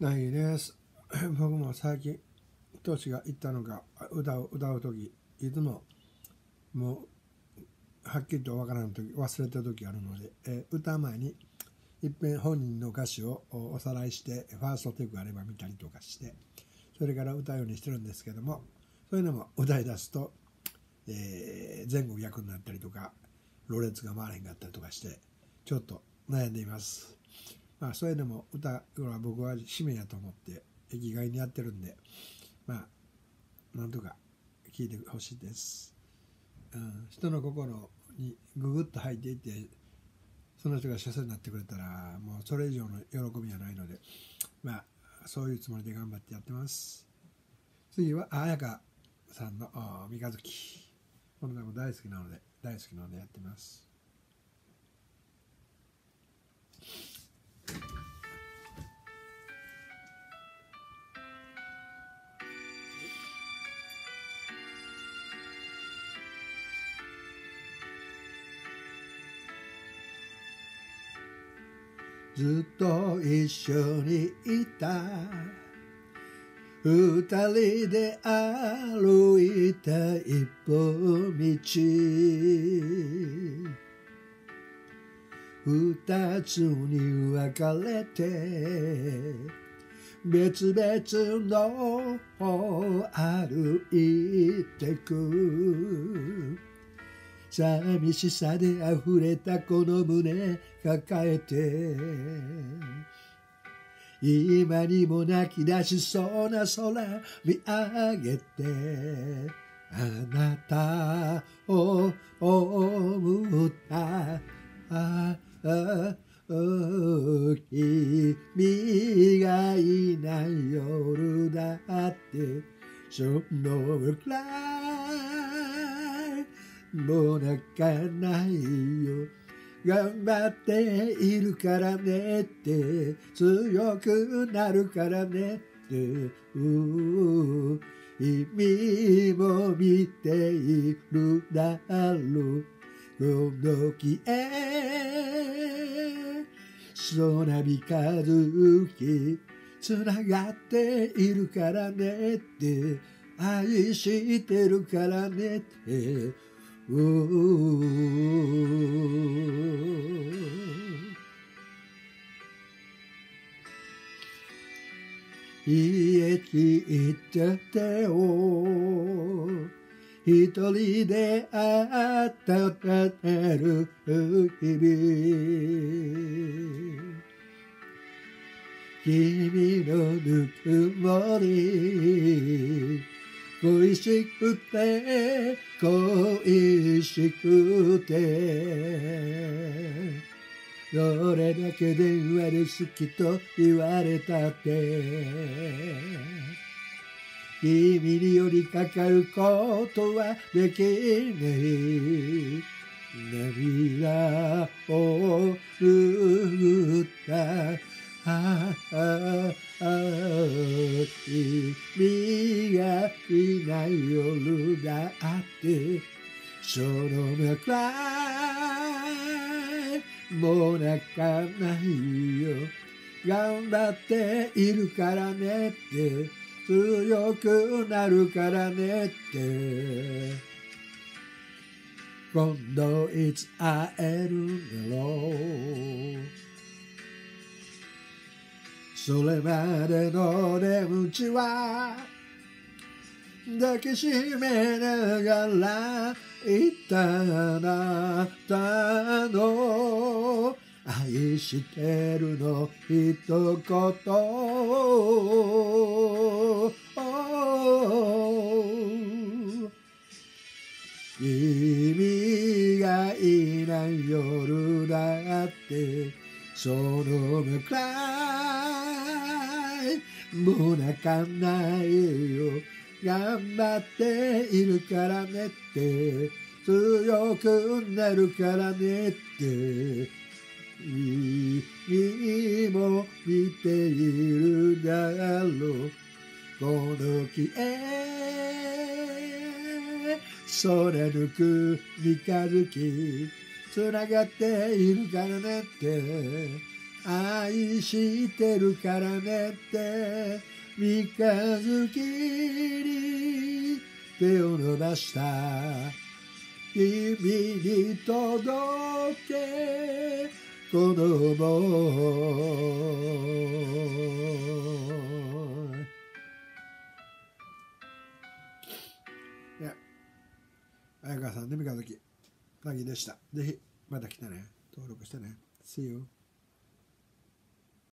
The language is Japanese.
ないです。僕も最近年がいったのか歌う時いつももうはっきりとわからん時忘れた時あるので、歌う前にいっぺん本人の歌詞をおさらいしてファーストテイクあれば見たりとかしてそれから歌うようにしてるんですけども、そういうのも歌い出すと、前後逆になったりとかろれつが回らへんかったりとかしてちょっと悩んでいます。まあそれでも歌は僕は使命やと思って生きがいにやってるんで、まあなんとか聞いてほしいです。人の心にググッと入っていってその人が幸せになってくれたらもうそれ以上の喜びはないので、まあそういうつもりで頑張ってやってます。次は彩香さんの三日月、この名も大好きなのでやってます。ずっと一緒にいた二人で歩いた一本道、二つに分かれて別々の方歩いてく、寂しさで溢れたこの胸抱えて今にも泣き出しそうな空見上げて、あなたを思った君がいない夜だってそのくらいもう泣かないよ、頑張っているからねって強くなるからねって君も見ているだろうこの時へそなびかずきつながっているからねって愛してるからねって家聞いててよ一人で温める日々、君のぬくもり恋しくて恋しくてどれだけ電話で好きと言われたって君に寄りかかることはできない涙を拭った君がいない夜だってそのくらいもう泣かないよ、頑張っているからねって強くなるからねって今度いつ会えるんだろう、それまでの出口は抱きしめながら言ったあなたの愛してるの一言君がいない夜だってそのくらいもう泣かないよ、頑張っているからねって強くなるからねって君も見ているだろうこの木へそれ抜く三日月つながっているからねって愛してるからねって三日月に手を伸ばした君に届けこの想い。いや、綾川さんで三日月なぎでした。ぜひまた来てね、登録してね。See you.